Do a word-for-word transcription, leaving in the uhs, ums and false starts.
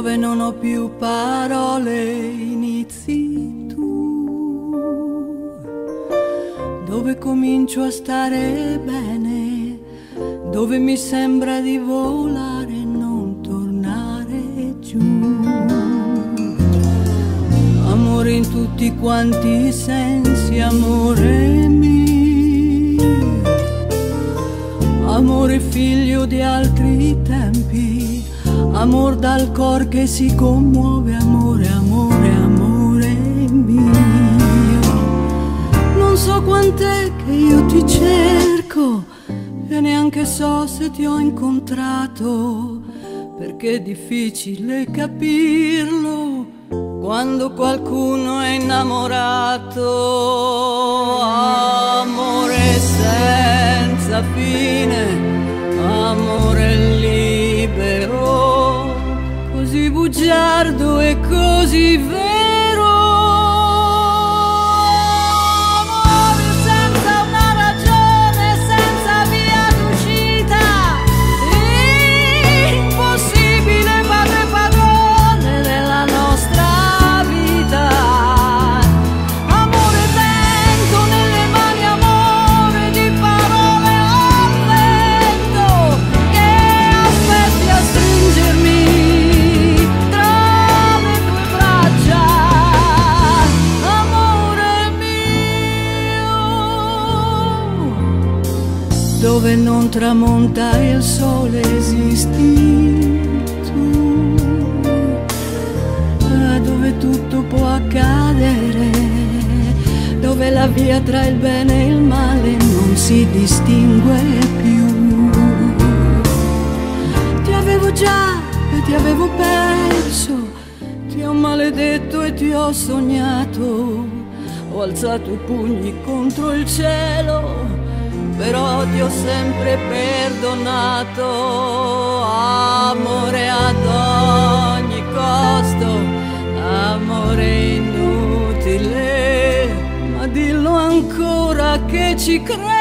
dove non ho più parole, inizi tu, dove comincio a stare bene, dove mi sembra di volare e non tornare giù. Amore in tutti quanti i sensi, amore mio, amore figlio di altri tempi, amor dal cor che si commuove, amore, amore, amore mio. Non so quant'è che io ti cerco e neanche so se ti ho incontrato, perché è difficile capirlo quando qualcuno è innamorato. Amore senza fine, amore libero, così bugiardo e così vero. Amore senza una ragione, senza via d'uscita, impossibile padre padrone della nostra vita. Amore vento nelle mani, amore di parole al vento, che aspetti a stringermi tra le tue braccia. Amore mio, dove non tramonta il sole esisti tu, ah, dove tutto può accadere, dove la via tra il bene e il male non si distingue più. Ti avevo già e ti avevo perso, ti ho maledetto e ti ho sognato, ho alzato i pugni contro il cielo, però ti ho sempre perdonato. Amore ad ogni costo, amore inutile, ma dillo ancora che ci credo.